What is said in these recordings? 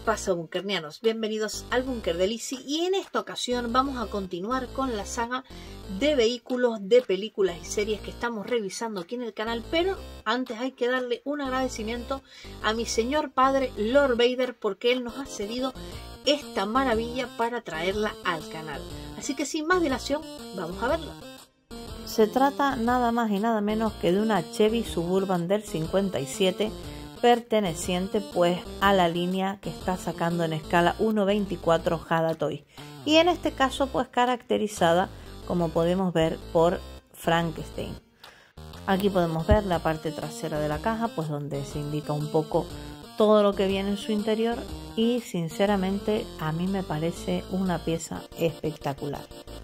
pasa, bunkernianos? Bienvenidos al búnker de Lizzy, y en esta ocasión vamos a continuar con la saga de vehículos de películas y series que estamos revisando aquí en el canal, pero antes hay que darle un agradecimiento a mi señor padre Lord Vader, porque él nos ha cedido esta maravilla para traerla al canal. Así que sin más dilación, vamos a verla. Se trata nada más y nada menos que de una Chevy Suburban del 57, perteneciente pues a la línea que está sacando en escala 1.24 Hada Toys, y en este caso pues caracterizada, como podemos ver, por Frankenstein. Aquí podemos ver la parte trasera de la caja, pues donde se indica un poco todo lo que viene en su interior, y sinceramente a mí me parece una pieza espectacular.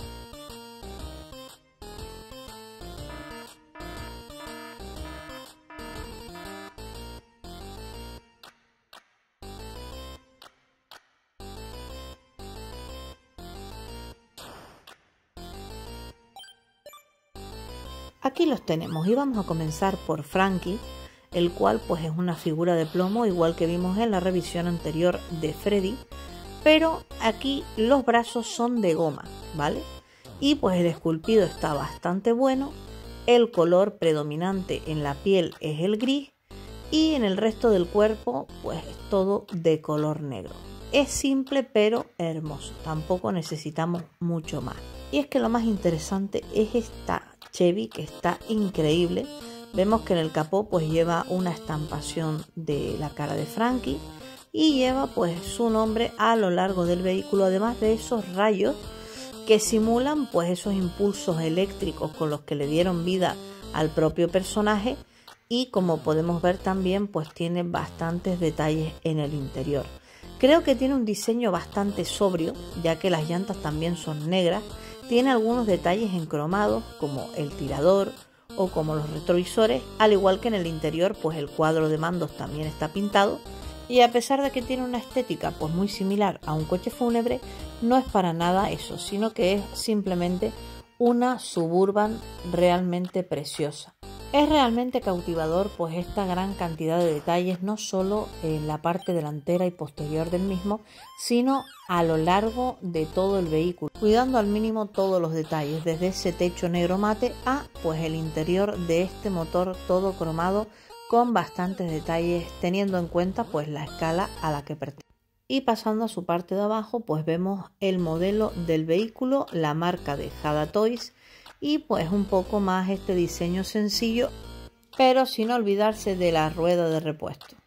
Aquí los tenemos y vamos a comenzar por Frankie, el cual pues es una figura de plomo, igual que vimos en la revisión anterior de Freddy, pero aquí los brazos son de goma, ¿vale? Y pues el esculpido está bastante bueno, el color predominante en la piel es el gris y en el resto del cuerpo pues es todo de color negro. Es simple pero hermoso, tampoco necesitamos mucho más. Y es que lo más interesante es esta Chevy, que está increíble. Vemos que en el capó pues lleva una estampación de la cara de Frankie y lleva pues su nombre a lo largo del vehículo, además de esos rayos que simulan pues esos impulsos eléctricos con los que le dieron vida al propio personaje, y como podemos ver también pues tiene bastantes detalles en el interior. Creo que tiene un diseño bastante sobrio, ya que las llantas también son negras. Tiene algunos detalles en cromados, como el tirador o como los retrovisores, al igual que en el interior pues el cuadro de mandos también está pintado, y a pesar de que tiene una estética pues muy similar a un coche fúnebre, no es para nada eso, sino que es simplemente una Suburban realmente preciosa. Es realmente cautivador pues esta gran cantidad de detalles, no solo en la parte delantera y posterior del mismo, sino a lo largo de todo el vehículo, cuidando al mínimo todos los detalles, desde ese techo negro mate a pues el interior de este motor todo cromado con bastantes detalles, teniendo en cuenta pues la escala a la que pertenece. Y pasando a su parte de abajo pues vemos el modelo del vehículo, la marca de Hada Toys, y pues un poco más este diseño sencillo, pero sin olvidarse de la rueda de repuesto.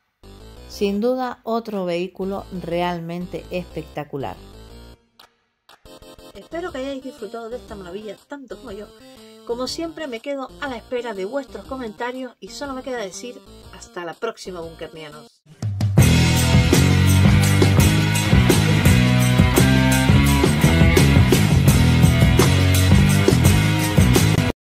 Sin duda otro vehículo realmente espectacular. Espero que hayáis disfrutado de esta maravilla tanto como yo. Como siempre me quedo a la espera de vuestros comentarios y solo me queda decir hasta la próxima, bunkernianos.